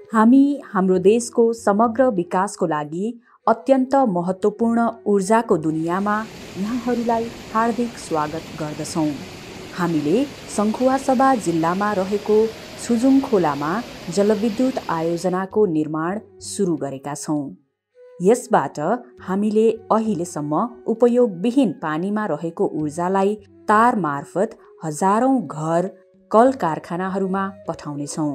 हामी हाम्रो देशको समग्र विकासको लागि अत्यन्त महत्त्वपूर्ण ऊर्जाको दुनियाँमा यहाँहरूलाई हार्दिक स्वागत गर्दछौँ। हामीले सङ्खुवासभा जिल्लामा रहेको छुजुङ खोलामा जलविद्युत आयोजनाको निर्माण सुरु गरेका छौँ। यसबाट हामीले अहिलेसम्म उपयोगविहीन पानीमा रहेको ऊर्जालाई तार मार्फत हजारौं घर, कल कारखानाहरूमा पठाउनेछौँ।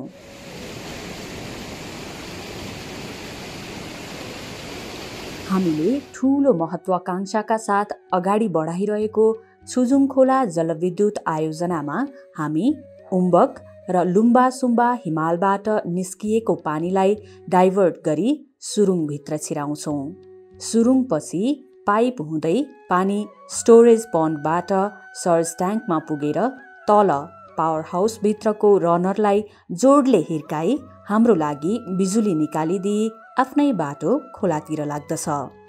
हामीले ठूलो महत्त्वाकांक्षाका साथ अगाडि बढाइरहेको छुजुङ खोला जलविद्युत आयोजनामा हामी उम्बक र लुम्बासुम्बा हिमालबाट निस्किएको पानीलाई डाइभर्ट गरी सुरुङभित्र छिराउँछौँ। सुरुङपछि पाइप हुँदै पानी स्टोरेज पन्डबाट सर्ज ट्याङ्कमा पुगेर तल पावर हाउसभित्रको रनरलाई जोडले हिर्काई हाम्रो लागि बिजुली निकालिदिई आफ्नै बाटो खोलातिर लाग्दछ।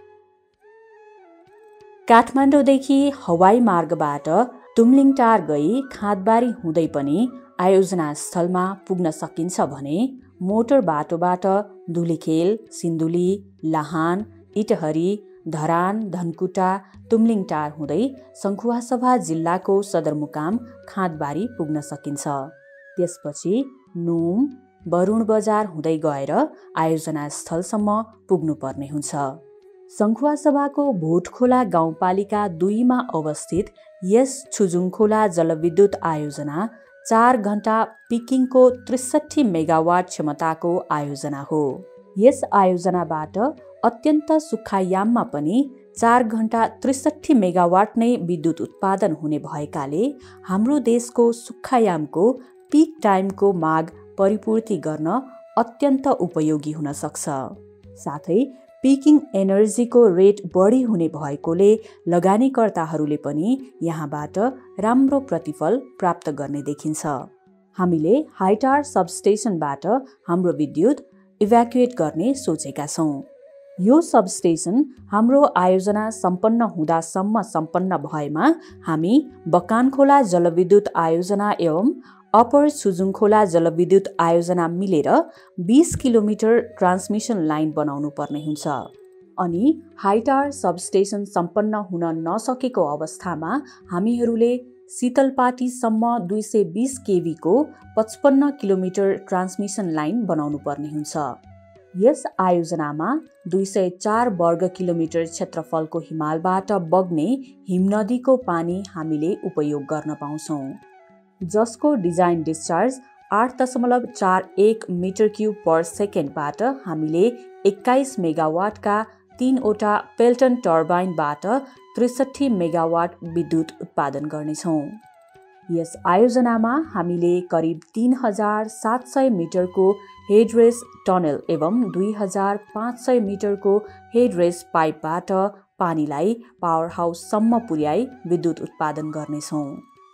काठमाडौँदेखि हवाई मार्गबाट तुमलिङटार गई खाँदबारी हुँदै पनि आयोजना स्थलमा पुग्न सकिन्छ भने मोटर बाटोबाट धुलिखेल, सिन्धुली, लाहान, इटहरी, धरान, धनकुटा, तुमलिङटार हुँदै सङ्खुवासभा जिल्लाको सदरमुकाम खाँदबारी पुग्न सकिन्छ। त्यसपछि नुम, बरुण बजार हुँदै गएर आयोजना स्थलसम्म पुग्नुपर्ने हुन्छ। सङ्खुवासभाको भोटखोला गाउँपालिका 2 मा अवस्थित यस छुजुङ खोला जलविद्युत आयोजना 4 घण्टा पिकिङको 63 मेगावाट क्षमताको आयोजना हो। यस आयोजनाबाट अत्यन्त सुक्खायाममा पनि 4 घण्टा 63 मेगावाट नै विद्युत उत्पादन हुने भएकाले हाम्रो देशको सुक्खायामको पिक टाइमको माग परिपूर्ति गर्न अत्यन्त उपयोगी हुन सक्छ। साथै पिकिङ एनर्जीको रेट बढी हुने भएकोले लगानीकर्ताहरूले पनि यहाँबाट राम्रो प्रतिफल प्राप्त गर्ने देखिन्छ। हामीले हाइटार सबस्टेसनबाट हाम्रो विद्युत इभ्याकुएट गर्ने सोचेका छौँ। यो सबस्टेसन हाम्रो आयोजना सम्पन्न हुँदासम्म सम्पन्न भएमा हामी बकानखोला जलविद्युत आयोजना एवं अपर छुजुङ खोला जलविद्युत आयोजना मिलेर 20 किलोमिटर ट्रान्समिसन लाइन बनाउनु पर्ने हुन्छ। अनि हाइटार सबस्टेसन सम्पन्न हुन नसकेको अवस्थामा हामीहरूले शीतलपाटीसम्म 220 केवीको 55 किलोमिटर ट्रान्समिसन लाइन बनाउनु पर्ने हुन्छ। यस आयोजनामा 204 वर्ग किलोमिटर क्षेत्रफलको हिमालबाट बग्ने हिमनदीको पानी हामीले उपयोग गर्न पाउँछौँ, जसको design discharge 8.41 metre cube per सेकेन्डबाट हामीले 21 मेगावाटका 3 वटा पेल्टन टर्बाइनबाट 63 मेगावाट विद्युत उत्पादन गर्नेछौँ। यस आयोजनामा हामीले करिब 3700 मिटरको हेडरेस टनल एवं 2500 मिटरको हेडरेस पाइपबाट पानीलाई पावर हाउससम्म पुर्याई विद्युत उत्पादन गर्नेछौँ।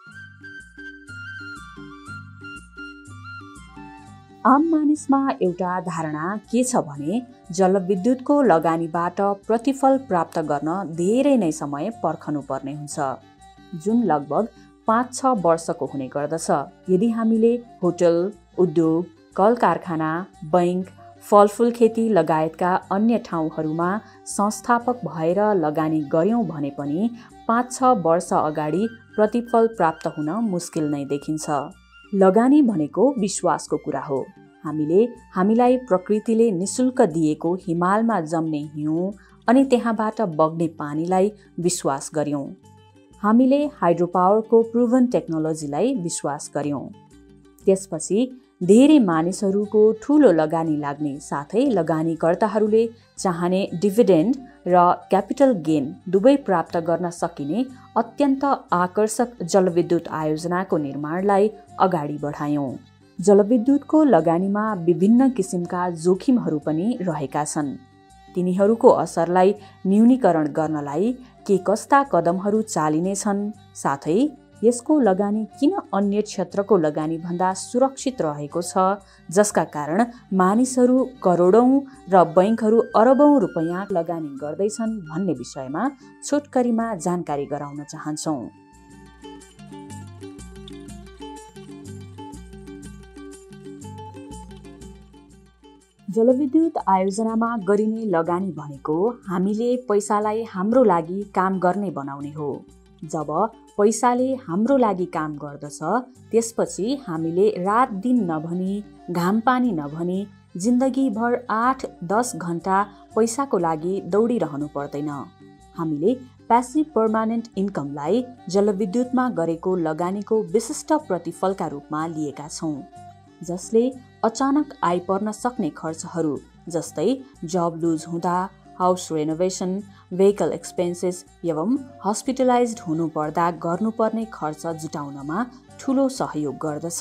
आम मानिसमा एउटा धारणा के छ भने जलविद्युतको लगानीबाट प्रतिफल प्राप्त गर्न धेरै नै समय पर्खनु पर्ने हुन्छ, जुन लगभग 5-6 वर्षको हुने गर्दछ। यदि हामीले होटल, उद्योग, कल कारखाना, बैंक, फलफुल खेती लगायतका अन्य ठाउँहरूमा संस्थापक भएर लगानी गर्यौं भने पनि 5-6 वर्ष अगाडि प्रतिफल प्राप्त हुन मुस्किल नै देखिन्छ। लगानी भनेको विश्वासको कुरा हो। हामीलाई प्रकृतिले निशुल्क दिएको हिमालमा जम्ने हिउँ अनि त्यहाँबाट बग्ने पानीलाई विश्वास गर्यौं। हामीले हाइड्रोपावरको प्रुभन टेक्नोलोजीलाई विश्वास गर्यौं। त्यसपछि धेरै मानिसहरूको ठूलो लगानी लाग्ने साथै लगानीकर्ताहरूले चाहने डिभिडेन्ड र क्यापिटल गेन दुवै प्राप्त गर्न सकिने अत्यन्त आकर्षक जलविद्युत आयोजनाको निर्माणलाई अगाडि बढायौं। जलविद्युतको लगानीमा विभिन्न किसिमका जोखिमहरू पनि रहेका छन्। तिनीहरूको असरलाई न्यूनीकरण गर्नलाई के कस्ता कदमहरू चालिनेछन्, साथै यसको लगानी किन अन्य क्षेत्रको लगानी भन्दा सुरक्षित रहेको छ, जसका कारण मानिसहरू करोडौं र बैंकहरू अरबौं रुपैयाँ लगानी गर्दैछन् भन्ने विषयमा छोटकरीमा जानकारी गराउन चाहन्छौँ। जलविद्युत आयोजनामा गरिने लगानी भनेको हामीले पैसालाई हाम्रो लागि काम गर्ने बनाउने हो। जब पैसाले हाम्रो लागि काम गर्दछ त्यसपछि हामीले रात दिन नभनी घाम पानी नभनी जिन्दगीभर 8-10 घण्टा पैसाको लागि दौडिरहनु पर्दैन। हामीले प्यासिभ पर्मानेन्ट इन्कमलाई जलविद्युतमा गरेको लगानीको विशिष्ट प्रतिफलका रूपमा लिएका छौँ, जसले अचानक आइपर्न सक्ने खर्चहरू जस्तै जब लुज हुँदा, हाउस रेनोभेसन, भेहिकल एक्सपेन्सेस एवं हस्पिटलाइज्ड हुनुपर्दा गर्नुपर्ने खर्च जुटाउनमा ठुलो सहयोग गर्दछ।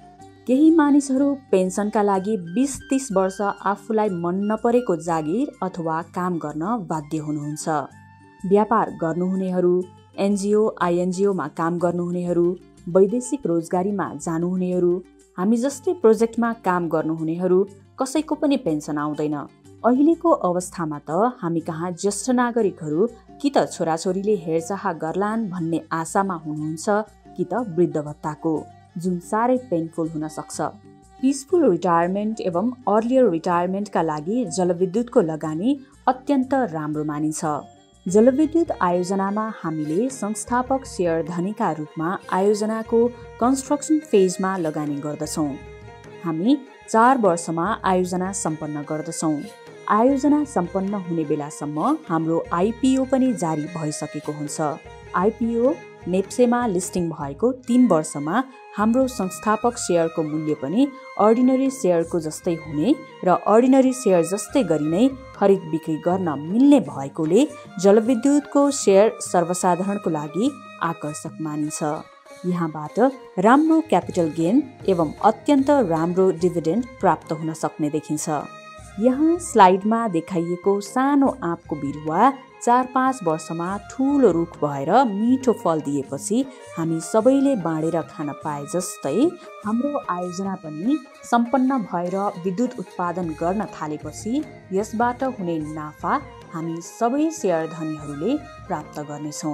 केही मानिसहरू पेन्सनका लागि 20-30 वर्ष आफूलाई मन नपरेको जागिर अथवा काम गर्न बाध्य हुनुहुन्छ। व्यापार गर्नुहुनेहरू, एनजिओ आइएनजिओमा काम गर्नुहुनेहरू, वैदेशिक रोजगारीमा जानुहुनेहरू, हामी जस्तै प्रोजेक्टमा काम गर्नुहुनेहरू कसैको पनि पेन्सन आउँदैन। अहिलेको अवस्थामा त हामी कहाँ ज्येष्ठ नागरिकहरू कि त छोराछोरीले हेरचाह गर्लान् भन्ने आशामा हुनुहुन्छ कि त वृद्ध भत्ताको, जुन साह्रै पेनफुल हुन सक्छ। पिसफुल रिटायरमेन्ट एवं अर्लियर रिटायरमेन्टका लागि जलविद्युतको लगानी अत्यन्त राम्रो मानिन्छ। जलविद्युत आयोजनामा हामीले संस्थापक सेयर धनीका रूपमा आयोजनाको कन्स्ट्रक्सन फेजमा लगानी गर्दछौँ। हामी 4 वर्षमा आयोजना सम्पन्न गर्दछौँ। आयोजना सम्पन्न हुने बेलासम्म हाम्रो आइपिओ पनि जारी भइसकेको हुन्छ। आइपिओ नेप्सेमा लिस्टिङ भएको 3 वर्षमा हाम्रो संस्थापक सेयरको मूल्य पनि अर्डिनरी सेयरको जस्तै हुने र अर्डिनरी सेयर जस्तै गरी नै खरिद बिक्री गर्न मिल्ने भएकोले जलविद्युतको सेयर सर्वसाधारणको लागि आकर्षक मानिन्छ। यहाँबाट राम्रो क्यापिटल गेन एवं अत्यन्त राम्रो डिभिडेन्ड प्राप्त हुन सक्ने देखिन्छ। यहाँ स्लाइडमा देखाइएको सानो आँपको बिरुवा 4-5 वर्षमा ठुलो रुख भएर मिठो फल दिएपछि हामी सबैले बाँडेर खान पाए जस्तै हाम्रो आयोजना पनि सम्पन्न भएर विद्युत उत्पादन गर्न थालेपछि यसबाट हुने नाफा हामी सबै सेयर धनीहरूले प्राप्त गर्नेछौँ।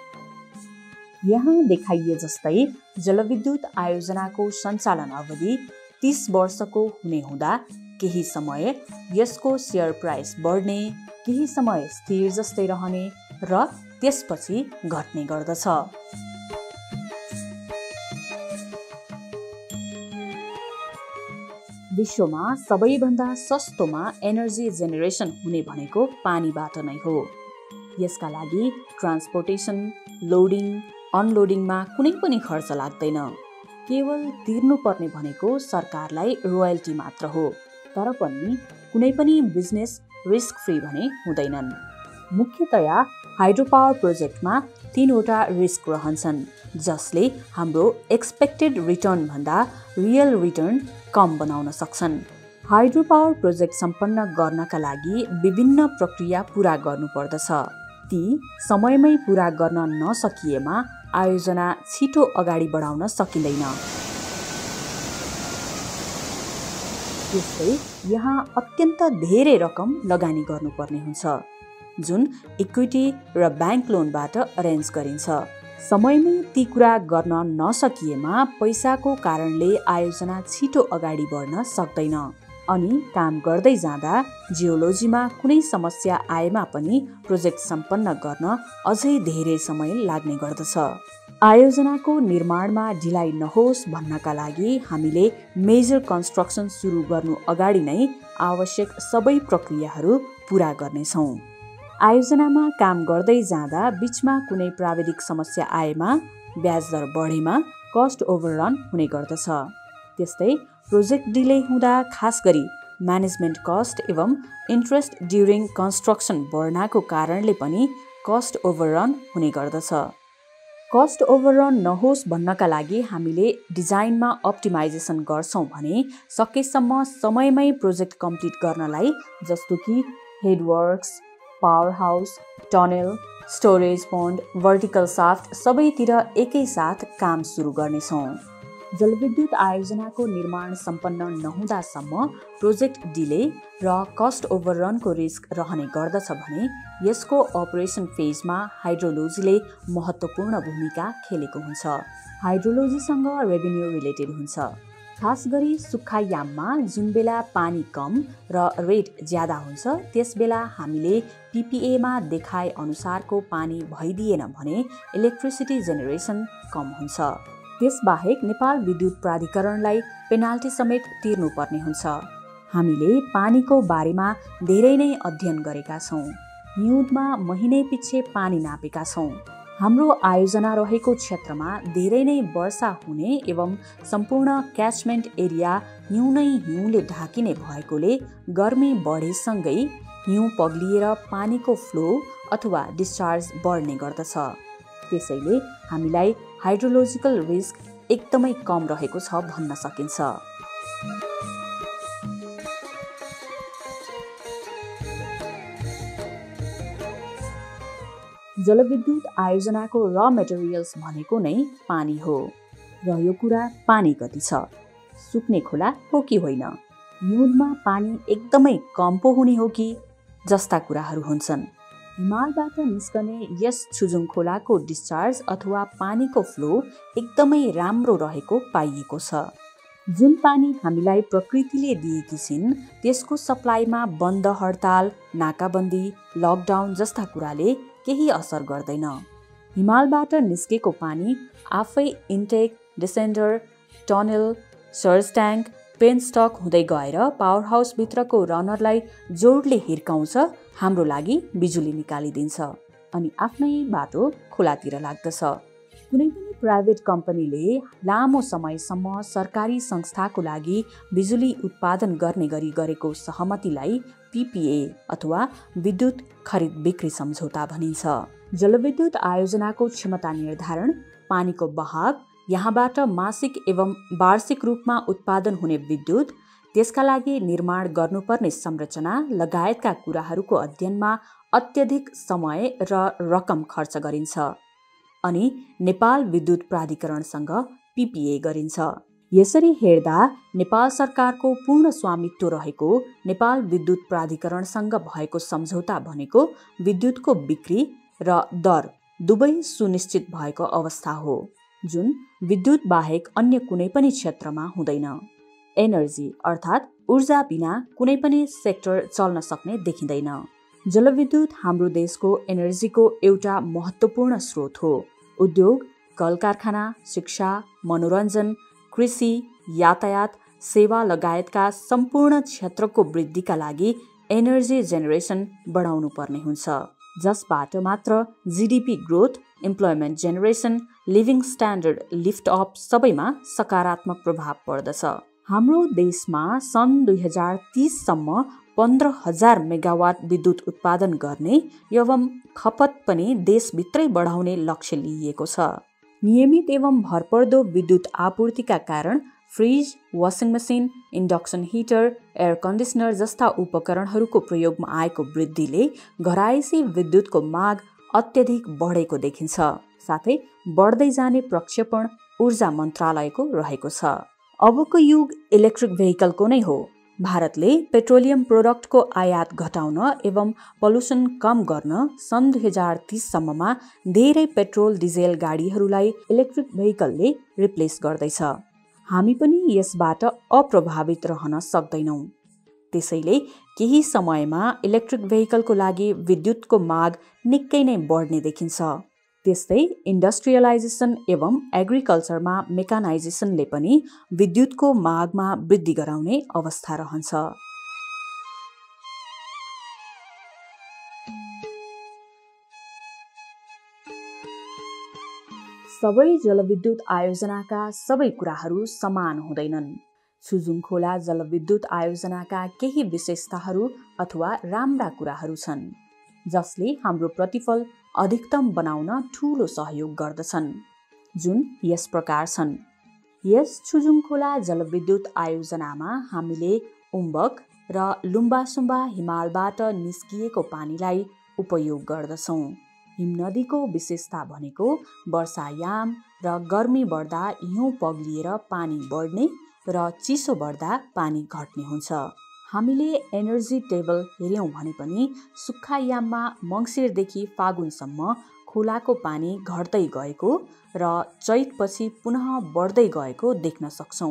यहाँ देखाइए जस्तै जलविद्युत आयोजनाको सञ्चालन अवधि 30 वर्षको हुने हुँदा केही समय यसको सेयर प्राइस बढ्ने, केही समय स्थिर जस्तै रहने र त्यसपछि घट्ने गर्दछ। विश्वमा सबैभन्दा सस्तोमा एनर्जी जेनेरेसन हुने भनेको पानीबाट नै हो। यसका लागि ट्रान्सपोर्टेसन, लोडिङ, अनलोडिङमा कुनै पनि खर्च लाग्दैन। केवल तिर्नुपर्ने भनेको सरकारलाई रोयल्टी मात्र हो। तर पनि कुनै पनि बिजनेस रिस्क फ्री भने हुँदैनन्। मुख्यतया हाइड्रो पावर प्रोजेक्टमा 3 वटा रिस्क रहन्छन्, जसले हाम्रो एक्सपेक्टेड रिटर्न भन्दा रियल रिटर्न कम बनाउन सक्छन्। हाइड्रो पावर प्रोजेक्ट सम्पन्न गर्नका लागि विभिन्न प्रक्रिया पूरा गर्नुपर्दछ। ती समयमै पूरा गर्न नसकिएमा आयोजना छिटो अगाडि बढाउन सकिँदैन। त्यस्तै यहाँ अत्यन्त धेरै रकम लगानी गर्नुपर्ने हुन्छ, जुन इक्विटी र ब्याङ्क लोनबाट अरेन्ज गरिन्छ। समयमै ती कुरा गर्न नसकिएमा पैसाको कारणले आयोजना छिटो अगाडि बढ्न सक्दैन। अनि काम गर्दै जाँदा जियोलोजीमा कुनै समस्या आएमा पनि प्रोजेक्ट सम्पन्न गर्न अझै धेरै समय लाग्ने गर्दछ। आयोजनाको निर्माणमा ढिलाइ नहोस् भन्नका लागि हामीले मेजर कन्स्ट्रक्सन सुरु गर्नु अगाडि नै आवश्यक सबै प्रक्रियाहरू पूरा गर्नेछौँ। आयोजनामा काम गर्दै जाँदा बीचमा कुनै प्राविधिक समस्या आएमा, ब्याज दर बढेमा कस्ट ओभररन हुने गर्दछ। त्यस्तै प्रोजेक्ट डिले हुँदा खास गरी म्यानेजमेन्ट कस्ट एवं इन्ट्रेस्ट ड्युरिङ कन्स्ट्रक्सन बढ्नाको कारणले पनि कस्ट ओभररन हुने गर्दछ। कस्ट ओभररन नहोस् भन्नका लागि हामीले डिजाइनमा अप्टिमाइजेसन गर्छौँ भने सकेसम्म समयमै प्रोजेक्ट कम्प्लिट गर्नलाई, जस्तो कि headworks, power house, tunnel, storage pond, vertical shaft सबैतिर एकैसाथ काम सुरु गर्नेछौँ। जलविद्युत आयोजनाको निर्माण सम्पन्न नहुँदासम्म प्रोजेक्ट डिले र कस्ट ओभररनको रिस्क रहने गर्दछ भने यसको अपरेसन फेजमा हाइड्रोलोजीले महत्त्वपूर्ण भूमिका खेलेको हुन्छ। हाइड्रोलोजीसँग रेभिन्यू रिलेटेड हुन्छ। खास गरी सुक्खा याममा जुन बेला पानी कम र रेट ज्यादा हुन्छ त्यस बेला हामीले पिपिएमा देखाए अनुसारको पानी भइदिएन भने इलेक्ट्रिसिटी जेनेरेसन कम हुन्छ। त्यसबाहेक नेपाल विद्युत प्राधिकरणलाई पेनाल्टी समेत तिर्नुपर्ने हुन्छ। हामीले पानीको बारेमा धेरै नै अध्ययन गरेका छौँ। हिउँदमा महिनै पछि पानी नापेका छौँ। हाम्रो आयोजना रहेको क्षेत्रमा धेरै नै वर्षा हुने एवं सम्पूर्ण क्याचमेन्ट एरिया हिउँ नै हिउँले ढाकिने भएकोले गर्मी बढेसँगै हिउँ पग्लिएर पानीको फ्लो अथवा डिस्चार्ज बढ्ने गर्दछ। त्यसैले हामीलाई हाइड्रोलोजिकल रिस्क एकदमै कम रहेको छ भन्न सकिन्छ। जलविद्युत आयोजनाको र मेटेरियल्स भनेको नै पानी हो र यो कुरा पानी कति छ, सुक्ने खोला हो कि होइन, हिउँदमा पानी एकदमै कम पो हुने हो कि जस्ता कुराहरू हुन्छन्। हिमालबाट निस्कने यस छुजुङ खोलाको डिस्चार्ज अथवा पानीको फ्लो एकदमै राम्रो रहेको पाइएको छ। जुन पानी हामीलाई प्रकृतिले दिएकी छिन् त्यसको सप्लाईमा बन्द हडताल, नाकाबन्दी, लकडाउन जस्ता कुराले केही असर गर्दैन। हिमालबाट निस्केको पानी आफै intake, desander, tunnel, surge tank, penstock हुँदै गएर पावर हाउसभित्रको रनरलाई जोडले हिर्काउँछ, हाम्रो लागि बिजुली निकालिदिन्छ अनि आफ्नै बाटो खोलातिर लाग्दछ। कुनै पनि प्राइभेट कम्पनीले लामो समयसम्म सरकारी संस्थाको लागि बिजुली उत्पादन गर्ने गरी गरेको सहमतिलाई पिपिए अथवा विद्युत खरिद बिक्री सम्झौता भनिन्छ। जलविद्युत आयोजनाको क्षमता निर्धारण, पानीको बहाव, यहाँबाट मासिक एवं वार्षिक रूपमा उत्पादन हुने विद्युत, त्यसका लागि निर्माण गर्नुपर्ने संरचना लगायतका कुराहरूको अध्ययनमा अत्यधिक समय र रकम खर्च गरिन्छ अनि नेपाल विद्युत प्राधिकरणसँग पिपिए गरिन्छ। यसरी हेर्दा नेपाल सरकारको पूर्ण स्वामित्व रहेको नेपाल विद्युत प्राधिकरणसँग भएको सम्झौता भनेको विद्युतको बिक्री र दर दुवै सुनिश्चित भएको अवस्था हो, जुन विद्युत बाहेक अन्य कुनै पनि क्षेत्रमा हुँदैन। एनर्जी अर्थात् ऊर्जा बिना कुनै पनि सेक्टर चल्न सक्ने देखिँदैन। जलविद्युत हाम्रो देशको एनर्जीको एउटा महत्त्वपूर्ण स्रोत हो। उद्योग, कल कारखाना, शिक्षा, मनोरञ्जन, कृषि, यातायात, सेवा लगायतका सम्पूर्ण क्षेत्रको वृद्धिका लागि एनर्जी जेनेरेसन बढाउनु पर्ने हुन्छ, जसबाट मात्र GDP growth, employment generation, living standard lift up सबैमा सकारात्मक प्रभाव पर्दछ। हाम्रो देशमा सन् 2030सम्म 15,000 मेगावाट विद्युत उत्पादन गर्ने एवं खपत पनि देशभित्रै बढाउने लक्ष्य लिइएको छ। नियमित एवं भरपर्दो विद्युत आपूर्तिका कारण fridge, washing machine, induction heater, air conditioner जस्ता उपकरणहरूको प्रयोगमा आएको वृद्धिले घरायसी विद्युतको माग अत्यधिक बढेको देखिन्छ। साथै बढ्दै जाने प्रक्षेपण ऊर्जा मन्त्रालयको रहेको छ। अबको युग इलेक्ट्रिक भेहिकलको नै हो। भारतले पेट्रोलियम प्रोडक्टको आयात घटाउन एवं पल्युसन कम गर्न सन् 2030सम्ममा धेरै पेट्रोल डिजेल गाडीहरूलाई इलेक्ट्रिक भेहिकलले रिप्लेस गर्दैछ। हामी पनि यसबाट अप्रभावित रहन सक्दैनौँ। त्यसैले केही समयमा इलेक्ट्रिक भेहिकलको लागि विद्युतको माग निकै नै बढ्ने देखिन्छ। त्यस्तै इन्डस्ट्रियलाइजेसन एवं एग्रिकल्चरमा मेकानाइजेसनले पनि विद्युतको मागमा वृद्धि गराउने अवस्था रहन्छ। सबै जलविद्युत आयोजनाका सबै कुराहरू समान हुँदैनन्। छुजुङ खोला जलविद्युत आयोजनाका केही विशेषताहरू अथवा राम्रा कुराहरू छन् जसले हाम्रो प्रतिफल अधिकतम बनाउन ठूलो सहयोग गर्दछन्, जुन यस प्रकार छन्। यस छुजुङ खोला जलविद्युत आयोजनामा हामीले उम्बक र लुम्बासुम्बा हिमालबाट निस्किएको पानीलाई उपयोग गर्दछौँ। हिमनदीको विशेषता भनेको वर्षायाम र गर्मी बढ्दा हिउँ पग्लिएर पानी बढ्ने र चिसो बढ्दा पानी घट्ने हुन्छ। हामीले एनर्जी टेबल हेर्यौँ भने पनि सुक्खायाममा मङ्सिरदेखि फागुनसम्म खोलाको पानी घट्दै गएको र चैतपछि पुनः बढ्दै गएको देख्न सक्छौँ।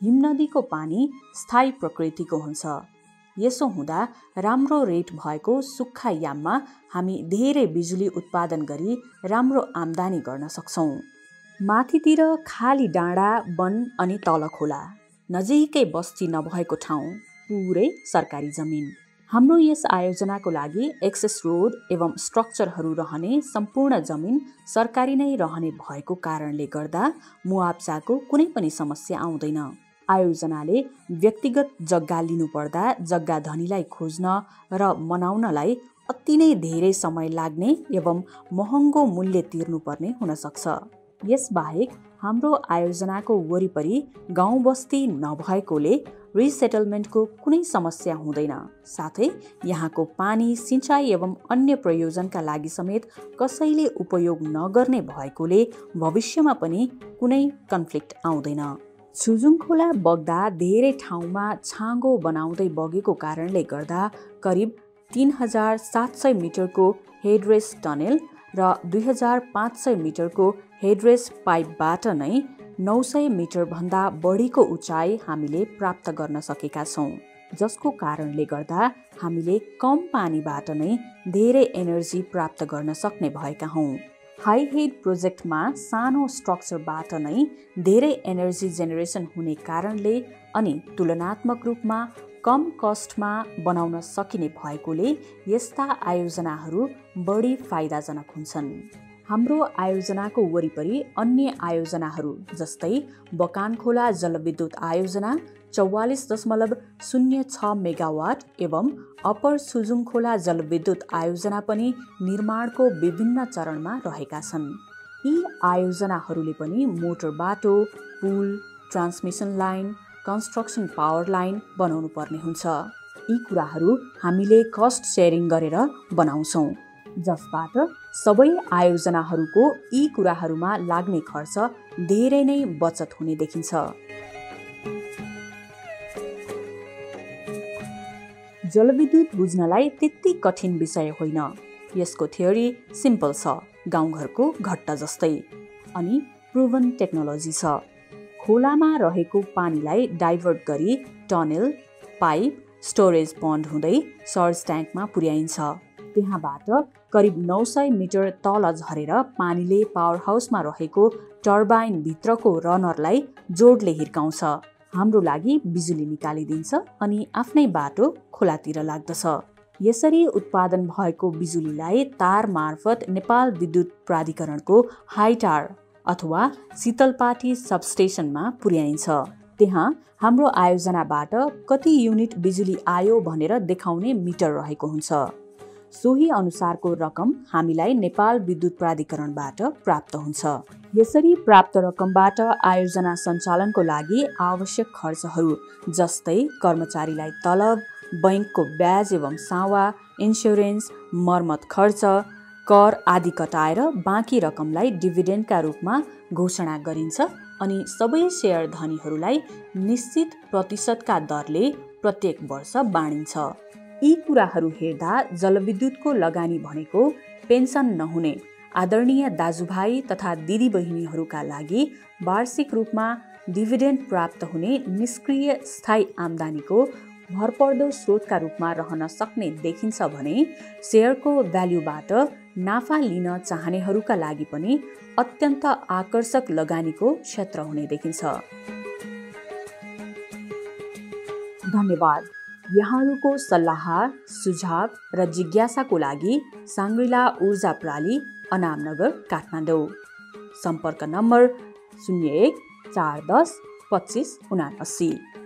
हिमनदीको पानी स्थायी प्रकृतिको हुन्छ। यसो हुँदा राम्रो रेट भएको सुक्खा याममा हामी धेरै बिजुली उत्पादन गरी राम्रो आम्दानी गर्न सक्छौँ। माथितिर खाली डाँडा, वन अनि तल खोला, नजिकै बस्ती नभएको ठाउँ, पुरै सरकारी जमिन। हाम्रो यस आयोजनाको लागि एक्सेस रोड एवं स्ट्रक्चरहरू रहने सम्पूर्ण जमिन सरकारी नै रहने भएको कारणले गर्दा मुआब्जाको कुनै पनि समस्या आउँदैन। आयोजनाले व्यक्तिगत जग्गा लिनुपर्दा जग्गा धनीलाई खोज्न र मनाउनलाई अति नै धेरै समय लाग्ने एवं महँगो मूल्य तिर्नुपर्ने हुन सक्छ। यसबाहेक हाम्रो आयोजनाको वरिपरि गाउँ बस्ती नभएकोले रिसेटलमेन्टको कुनै समस्या हुँदैन। साथै यहाँको पानी, सिँचाइ एवं अन्य प्रयोजनका लागि समेत कसैले उपयोग नगर्ने भएकोले भविष्यमा पनि कुनै कन्फ्लिक्ट आउँदैन। छुजुङ खोला बग्दा धेरै ठाउँमा छाँगो बनाउँदै बगेको कारणले गर्दा करिब 3700 मिटरको हेडरेस टनेल र 2500 मिटरको हेडरेस पाइपबाट नै 900 मिटरभन्दा बढीको उचाइ हामीले प्राप्त गर्न सकेका छौँ, जसको कारणले गर्दा हामीले कम पानीबाट नै धेरै एनर्जी प्राप्त गर्न सक्ने भएका हौँ। हाई हेड प्रोजेक्टमा सानो स्ट्रक्चरबाट नै धेरै एनर्जी जेनेरेसन हुने कारणले अनि तुलनात्मक रूपमा कम कस्टमा बनाउन सकिने भएकोले यस्ता आयोजनाहरू बढी फाइदाजनक हुन्छन्। हाम्रो आयोजनाको वरिपरि अन्य आयोजनाहरू जस्तै बकान खोला जलविद्युत आयोजना 44.06 मेगावाट एवं अप्पर छुजुङ खोला जलविद्युत आयोजना पनि निर्माणको विभिन्न चरणमा रहेका छन्। यी आयोजनाहरूले पनि मोटर बाटो, पुल, transmission line, construction power line बनाउनु पर्ने हुन्छ। यी कुराहरू हामीले कस्ट सेयरिङ गरेर बनाउँछौँ, जसबाट सबै आयोजनाहरूको यी कुराहरूमा लाग्ने खर्च धेरै नै बचत हुने देखिन्छ। जलविद्युत बुझ्नलाई त्यति कठिन विषय होइन। यसको थ्योरी सिम्पल छ, गाउँघरको घट्ट जस्तै, अनि प्रुभन टेक्नोलोजी छ। खोलामा रहेको पानीलाई डाइभर्ट गरी टनेल, पाइप, स्टोरेज पन्ड हुँदै सर्ज ट्याङ्कमा पुर्याइन्छ। त्यहाँबाट करिब 900 मिटर तल झरेर पानीले पावर हाउसमा रहेको टर्बाइन भित्रको रनरलाई जोडले हिर्काउँछ, हाम्रो लागि बिजुली निकालिदिन्छ अनि आफ्नै बाटो खोलातिर लाग्दछ। यसरी उत्पादन भएको बिजुलीलाई तार मार्फत नेपाल विद्युत प्राधिकरणको हाइटार अथवा शीतलपाटी सबस्टेसनमा पुर्याइन्छ। त्यहाँ हाम्रो आयोजनाबाट कति युनिट बिजुली आयो भनेर देखाउने मिटर रहेको हुन्छ। सोही अनुसारको रकम हामीलाई नेपाल विद्युत प्राधिकरणबाट प्राप्त हुन्छ। यसरी प्राप्त रकमबाट आयोजना सञ्चालनको लागि आवश्यक खर्चहरू जस्तै कर्मचारीलाई तलब, बैंकको ब्याज एवं सावा, इन्स्योरेन्स, मर्मत खर्च, कर आदि कटाएर बाँकी रकमलाई डिभिडेन्डका रूपमा घोषणा गरिन्छ अनि सबै सेयर धनीहरूलाई निश्चित प्रतिशतका दरले प्रत्येक वर्ष बाँडिन्छ। यी कुराहरू हेर्दा जलविद्युतको लगानी भनेको पेन्सन नहुने आदरणीय दाजुभाइ तथा दिदीबहिनीहरूका लागि वार्षिक रूपमा डिभिडेन्ड प्राप्त हुने निष्क्रिय स्थायी आम्दानीको भरपर्दो स्रोतका रूपमा रहन सक्ने देखिन्छ भने सेयरको भ्याल्युबाट नाफा लिन चाहनेहरूका लागि पनि अत्यन्त आकर्षक लगानीको क्षेत्र हुने देखिन्छ। धन्यवाद। यहाँहरूको सल्लाह, सुझाव र जिज्ञासाको लागि साङ्ग्रिला ऊर्जा प्राली, अनामनगर, काठमाडौँ। सम्पर्क नम्बर 01 410 25 79।